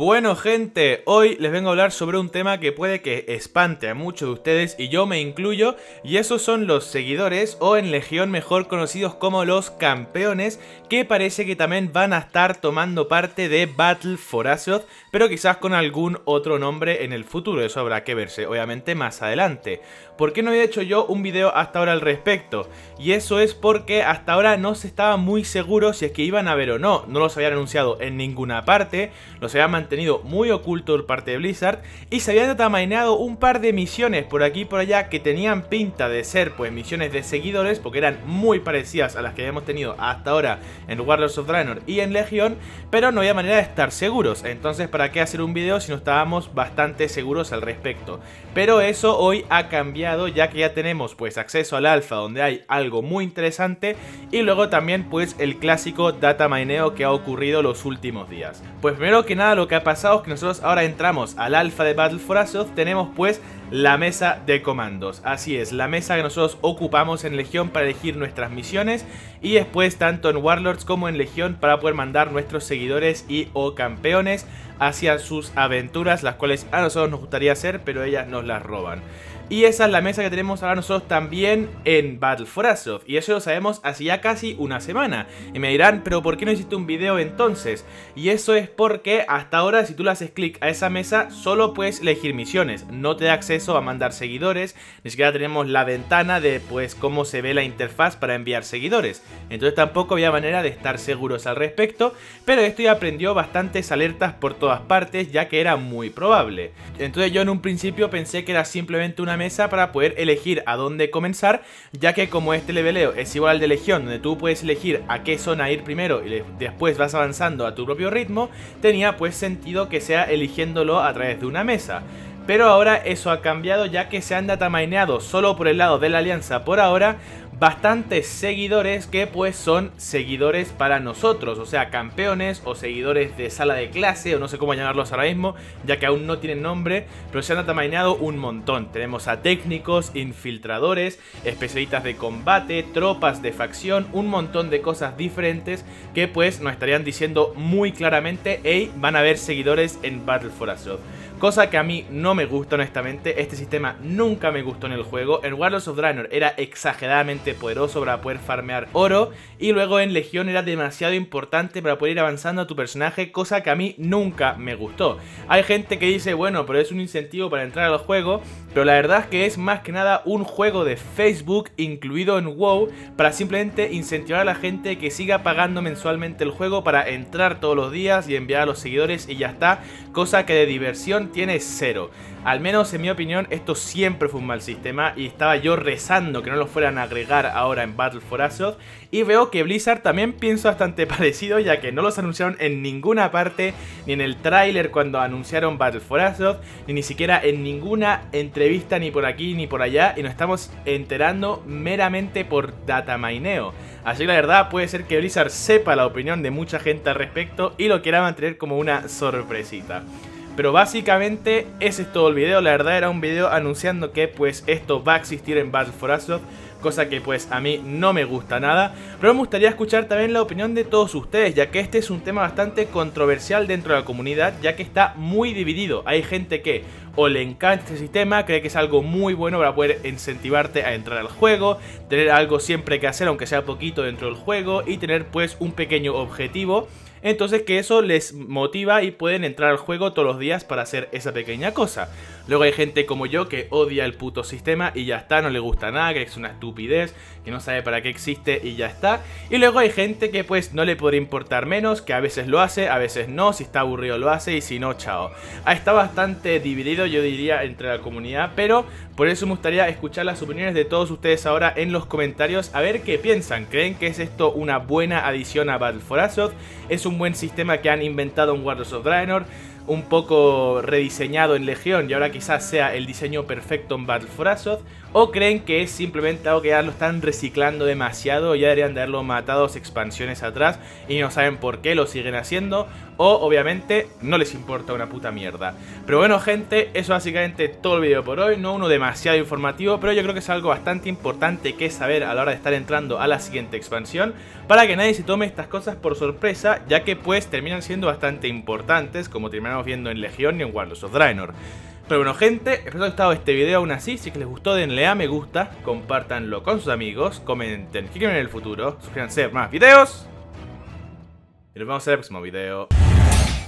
Bueno gente, hoy les vengo a hablar sobre un tema que puede que espante a muchos de ustedes y yo me incluyo, y esos son los seguidores o en Legión mejor conocidos como los campeones, que parece que también van a estar tomando parte de Battle for Azeroth, pero quizás con algún otro nombre en el futuro. Eso habrá que verse obviamente más adelante. ¿Por qué no había hecho yo un video hasta ahora al respecto? Y eso es porque hasta ahora no se estaba muy seguro si es que iban a haber o no. No los habían anunciado en ninguna parte, los habían mantenido muy oculto por parte de Blizzard y se habían datamainado un par de misiones por aquí y por allá que tenían pinta de ser pues misiones de seguidores, porque eran muy parecidas a las que habíamos tenido hasta ahora en Warlords of Draenor y en Legión, pero no había manera de estar seguros. Entonces, ¿para qué hacer un video si no estábamos bastante seguros al respecto? Pero eso hoy ha cambiado, ya que ya tenemos pues acceso al alfa, donde hay algo muy interesante, y luego también pues el clásico datamaineo que ha ocurrido los últimos días. Pues primero que nada, lo que ha pasado es que nosotros ahora entramos al alfa de Battle for Azeroth, tenemos pues la mesa de comandos. Así es, la mesa que nosotros ocupamos en Legión para elegir nuestras misiones, y después tanto en Warlords como en Legión para poder mandar nuestros seguidores y o campeones hacia sus aventuras, las cuales a nosotros nos gustaría hacer, pero ellas nos las roban. Y esa es la mesa que tenemos ahora nosotros también en Battle for Azeroth, y eso lo sabemos hace ya casi una semana. Y me dirán, pero ¿por qué no hiciste un video entonces? Y eso es porque hasta ahora, si tú le haces clic a esa mesa, solo puedes elegir misiones, no te da acceso a mandar seguidores, ni siquiera tenemos la ventana de pues cómo se ve la interfaz para enviar seguidores. Entonces tampoco había manera de estar seguros al respecto, pero esto ya prendió bastantes alertas por todas partes, ya que era muy probable. Entonces yo en un principio pensé que era simplemente una mesa para poder elegir a dónde comenzar, ya que como este leveleo es igual al de Legión, donde tú puedes elegir a qué zona ir primero y después vas avanzando a tu propio ritmo, tenía pues sentido que sea eligiéndolo a través de una mesa. Pero ahora eso ha cambiado, ya que se han datamaineado solo por el lado de la alianza por ahora bastantes seguidores que pues son seguidores para nosotros, o sea, campeones o seguidores de sala de clase, o no sé cómo llamarlos ahora mismo, ya que aún no tienen nombre, pero se han datamaineado un montón. Tenemos a técnicos, infiltradores, especialistas de combate, tropas de facción, un montón de cosas diferentes que pues nos estarían diciendo muy claramente, hey, van a haber seguidores en Battle for Azeroth. Cosa que a mí no me gusta honestamente, este sistema nunca me gustó en el juego. En Warlords of Draenor era exageradamente poderoso para poder farmear oro, y luego en Legión era demasiado importante para poder ir avanzando a tu personaje, cosa que a mí nunca me gustó. Hay gente que dice, bueno, pero es un incentivo para entrar al juego, pero la verdad es que es más que nada un juego de Facebook incluido en WoW para simplemente incentivar a la gente que siga pagando mensualmente el juego para entrar todos los días y enviar a los seguidores y ya está, cosa que de diversión tiene cero. Al menos en mi opinión esto siempre fue un mal sistema, y estaba yo rezando que no lo fueran a agregar ahora en Battle for Azeroth, y veo que Blizzard también piensa bastante parecido, ya que no los anunciaron en ninguna parte, ni en el tráiler cuando anunciaron Battle for Azeroth, ni siquiera en ninguna entrevista ni por aquí ni por allá, y nos estamos enterando meramente por datamaineo. Así que la verdad puede ser que Blizzard sepa la opinión de mucha gente al respecto y lo quiera mantener como una sorpresita. Pero básicamente ese es todo el video. La verdad era un video anunciando que pues esto va a existir en Battle for Azeroth, cosa que pues a mí no me gusta nada, pero me gustaría escuchar también la opinión de todos ustedes, ya que este es un tema bastante controversial dentro de la comunidad, ya que está muy dividido. Hay gente que o le encanta este sistema, cree que es algo muy bueno para poder incentivarte a entrar al juego, tener algo siempre que hacer aunque sea poquito dentro del juego, y tener pues un pequeño objetivo. Entonces que eso les motiva y pueden entrar al juego todos los días para hacer esa pequeña cosa. Luego hay gente como yo que odia el puto sistema y ya está, no le gusta nada, que es una estupidez, que no sabe para qué existe y ya está. Y luego hay gente que pues no le podría importar menos, que a veces lo hace, a veces no, si está aburrido lo hace y si no, chao. Está bastante dividido, yo diría, entre la comunidad, pero por eso me gustaría escuchar las opiniones de todos ustedes ahora en los comentarios, a ver qué piensan. ¿Creen que es esto una buena adición a Battle for Azeroth? ¿Es un buen sistema que han inventado en Warlords of Draenor? Un poco rediseñado en Legión y ahora quizás sea el diseño perfecto en Battle for Azeroth, o creen que es simplemente algo que ya lo están reciclando demasiado, ya deberían de haberlo matado expansiones atrás y no saben por qué lo siguen haciendo, o obviamente no les importa una puta mierda. Pero bueno gente, eso básicamente todo el vídeo por hoy, no uno demasiado informativo, pero yo creo que es algo bastante importante que saber a la hora de estar entrando a la siguiente expansión, para que nadie se tome estas cosas por sorpresa, ya que pues terminan siendo bastante importantes, como terminaron terminamos viendo en Legión y en Warlords of Draenor. Pero bueno, gente, espero que les haya gustado este video aún así. Si es que les gustó, denle a me gusta, compártanlo con sus amigos, comenten qué quieren en el futuro, suscríbanse a más videos y nos vemos en el próximo video.